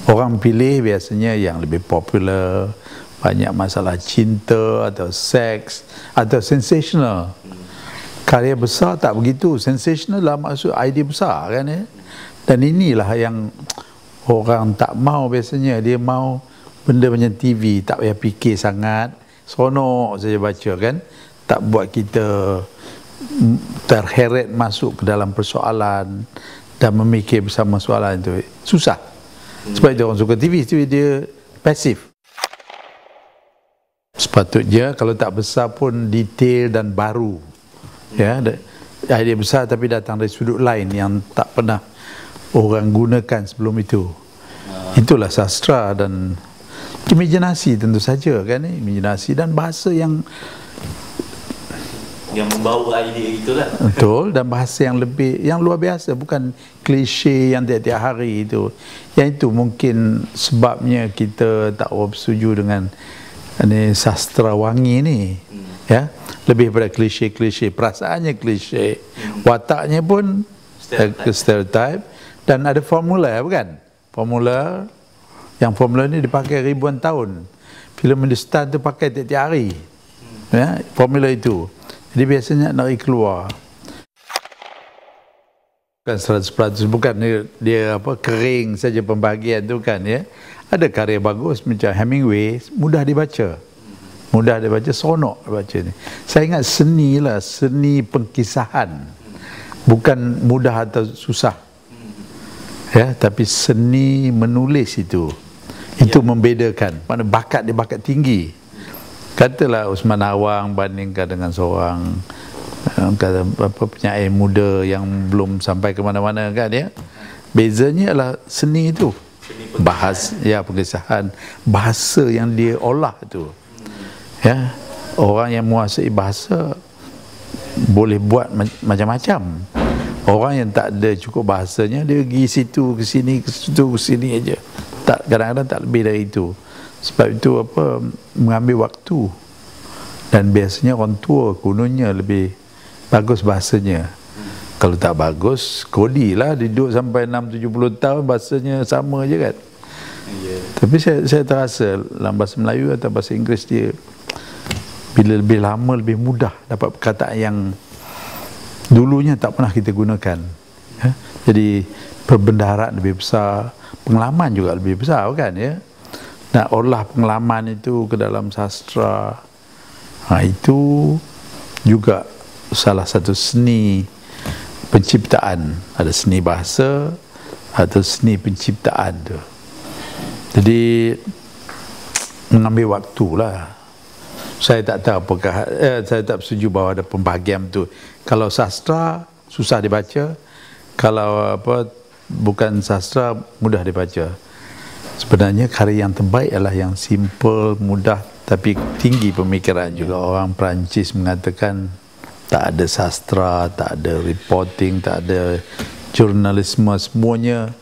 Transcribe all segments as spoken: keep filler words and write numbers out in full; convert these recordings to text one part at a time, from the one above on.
Orang pilih biasanya yang lebih popular, banyak masalah cinta atau seks atau sensational. Karya besar tak begitu. Sensational lah maksud idea besar kan ya. Dan inilah yang orang tak mau biasanya. Dia mau benda macam T V, tak payah fikir sangat, seronok saja baca kan. Tak buat kita terheret masuk ke dalam persoalan dan memikir bersama soalan itu. Susah. Sebab itu orang suka T V, T V dia pasif. Sepatutnya kalau tak besar pun detail dan baru. Ya, idea besar tapi datang dari sudut lain yang tak pernah orang gunakan sebelum itu. Itulah sastra dan imajinasi tentu saja kan, imajinasi dan bahasa yang yang membawa idea itulah. Betul, dan bahasa yang lebih yang luar biasa, bukan klise yang tiap-tiap hari itu. Yang itu mungkin sebabnya kita tak bersetuju dengan ini sastra wangi ni. Hmm. Ya, lebih pada klise-klise, perasaannya klise, hmm. wataknya pun stereotype. stereotype dan ada formula bukan? Formula yang formula ni dipakai ribuan tahun. Filem Hindustan tu pakai tiap-tiap hari. Hmm. Ya, formula itu. Jadi biasanya nak keluar. Bukan seratus peratus, bukan dia, dia apa kering saja pembahagian tu kan ya. Ada karya bagus macam Hemingway, mudah dibaca. Mudah dibaca, seronok dibaca ni. Saya ingat seni lah, seni pengkisahan. Bukan mudah atau susah. Ya, tapi seni menulis itu. Itu ya. Membedakan. Mana bakat dia bakat tinggi. Katalah Usman Awang bandingkan dengan seorang kata apa penyair muda yang belum sampai ke mana-mana kan ya. Bezanya adalah seni itu. Bahasa ya pengisahan, bahasa yang dia olah tu. Ya, orang yang menguasai bahasa boleh buat macam-macam. Orang yang tak ada cukup bahasanya, dia pergi situ ke sini ke situ ke sini aja. Tak, kadang-kadang tak lebih dari itu. Sebab itu apa mengambil waktu. Dan biasanya orang tua kononnya lebih bagus bahasanya. Kalau tak bagus, kodi lah duduk sampai enam tujuh puluh tahun bahasanya sama je kan. Yeah. Tapi saya saya terasa dalam bahasa Melayu atau bahasa Inggeris dia bila lebih lama lebih mudah dapat perkataan yang dulunya tak pernah kita gunakan. Ya? Jadi perbendaharaan lebih besar, pengalaman juga lebih besar kan ya. Nak olah pengalaman itu ke dalam sastra, ha, itu juga salah satu seni penciptaan. Ada seni bahasa atau seni penciptaan tu. Jadi mengambil waktu lah. Saya tak tahu apakah eh, saya tak setuju bahawa ada pembahagian tu. Kalau sastra susah dibaca, kalau apa bukan sastra mudah dibaca. Sebenarnya karya yang terbaik adalah yang simple, mudah tapi tinggi pemikiran juga. Orang Perancis mengatakan tak ada sastra, tak ada reporting, tak ada jurnalisme, semuanya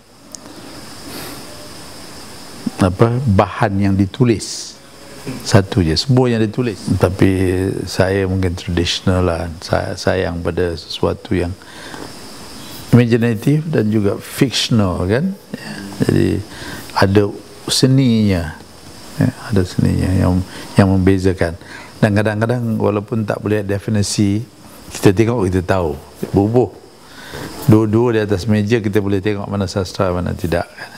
apa bahan yang ditulis. Satu je, semua yang ditulis. Tapi saya mungkin tradisional lah. Saya sayang pada sesuatu yang imaginatif dan juga fictional kan. Jadi ada seninya, ya, ada seninya yang yang membezakan. Dan kadang-kadang walaupun tak boleh definisi, kita tengok kita tahu. Bubuh. Dua-dua di atas meja kita boleh tengok mana sastra mana tidak.